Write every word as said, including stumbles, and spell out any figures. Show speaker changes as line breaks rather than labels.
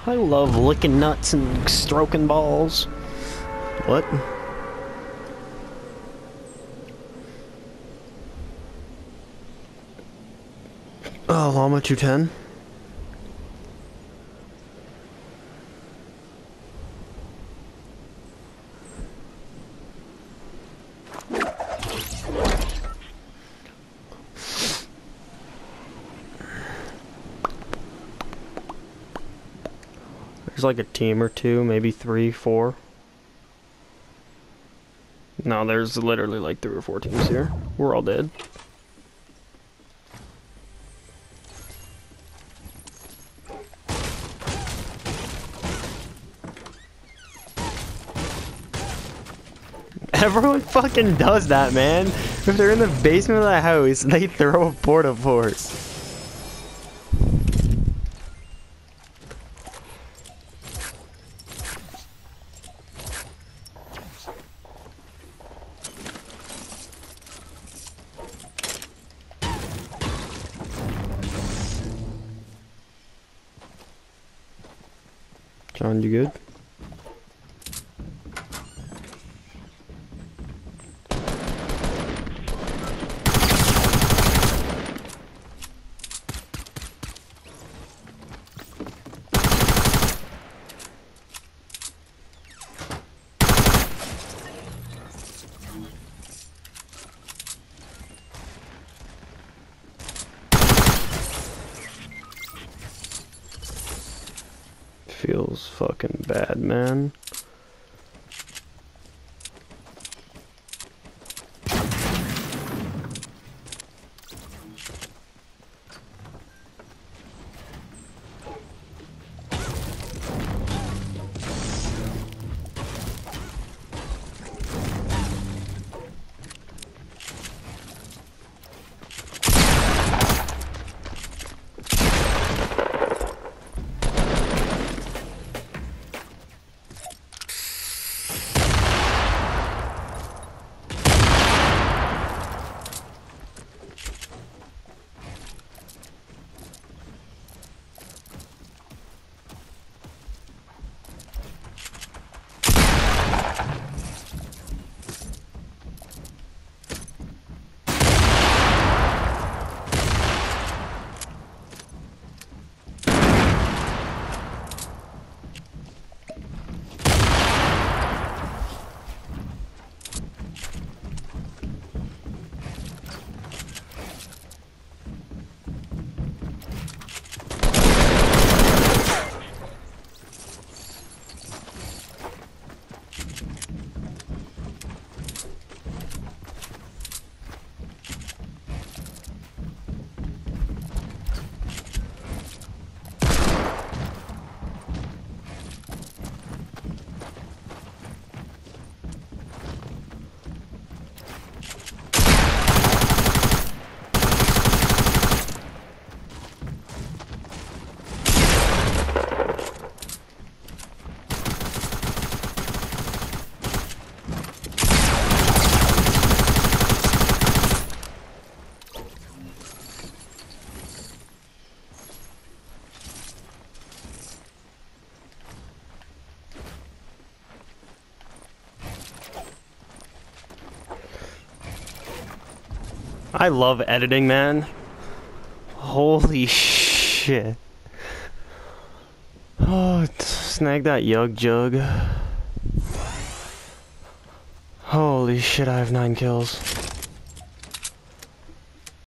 I love licking nuts and stroking balls. What? Oh, Llama two ten? There's like a team or two, maybe three, four. No, there's literally like three or four teams here. We're all dead. Everyone fucking does that, man. If they're in the basement of the house, they throw a porta fort. John, you good? Feels fucking bad, man. I love editing, man. Holy shit. Oh, snag that yug jug. Holy shit, I have nine kills.